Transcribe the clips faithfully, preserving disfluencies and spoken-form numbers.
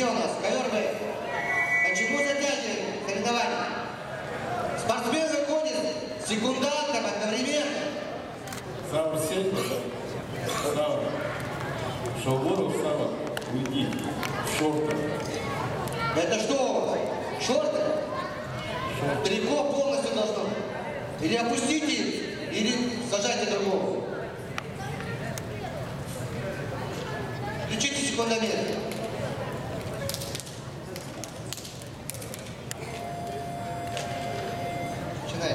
Где у нас? Ковер Б. Почему затягиваем соревнования? Спортсмен выходит с секундантом одновременно. Савр сеть, Савр. Шалборов, Савр, уйди. Шорты. Это что у вас? Шорты? Шорты. Трико полностью должно быть. Или опустите их, или сажайте другого. Включите секундомер. Начинаем.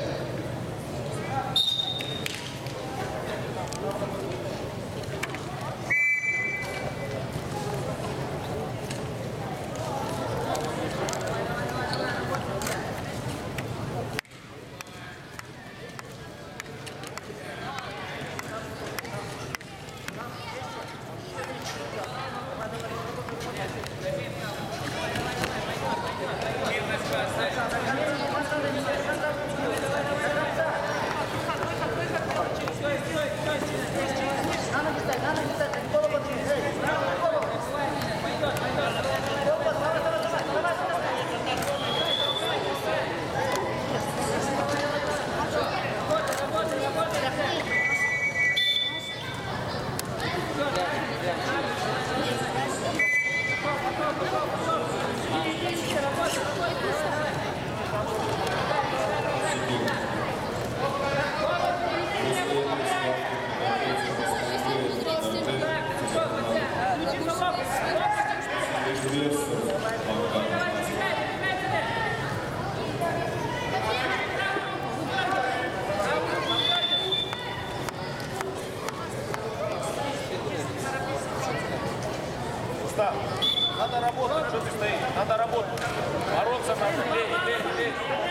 Надо работать, что ты стоишь? Надо работать. Бороться надо. Лей, лей, лей.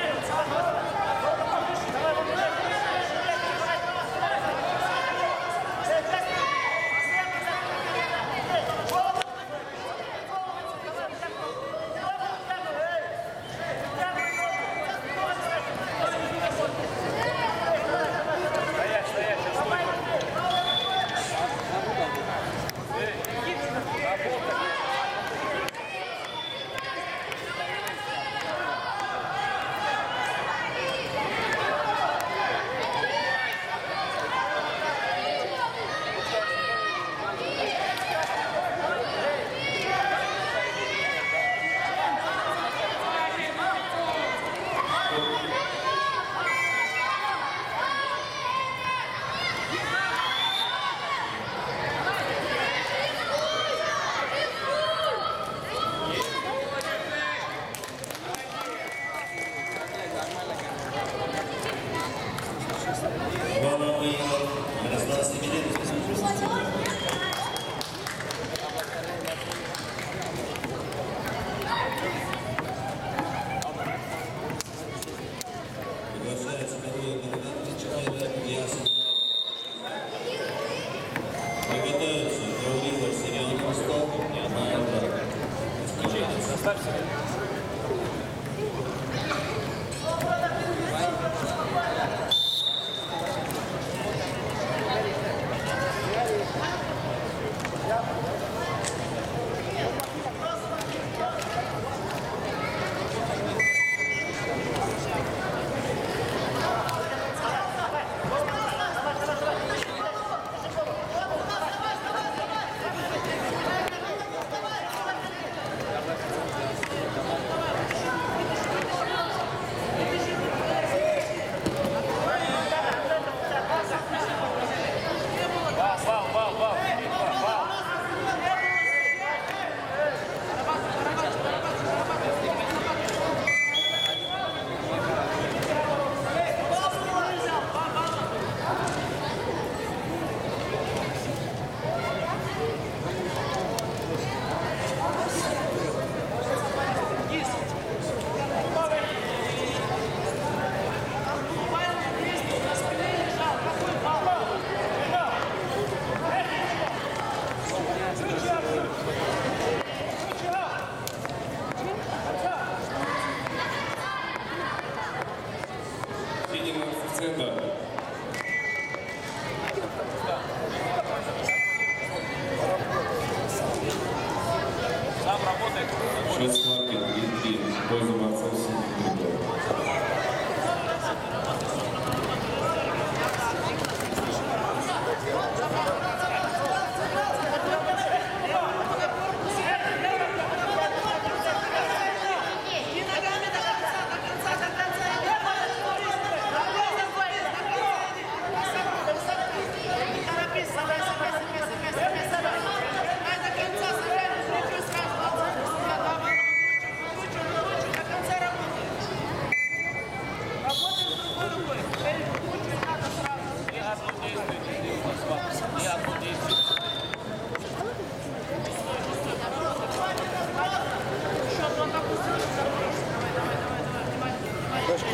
Стоять, стоять, сейчас стой. Работать.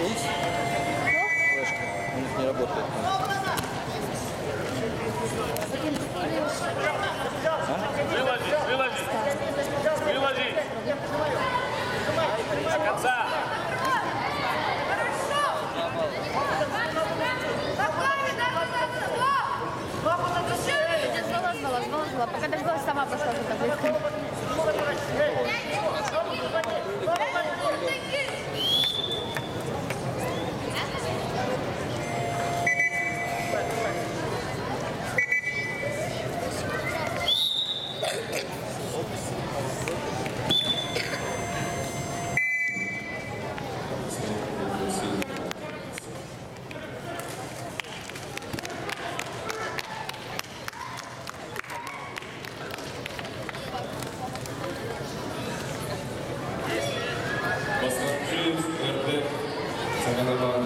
Есть? Флешка. У них не работает. Выложи, выложи. Выложи. До конца. Я звала, звала, звала, звала. Пока дождалась, сама пошла за тобой. Баскетболист эр дэ Цаганова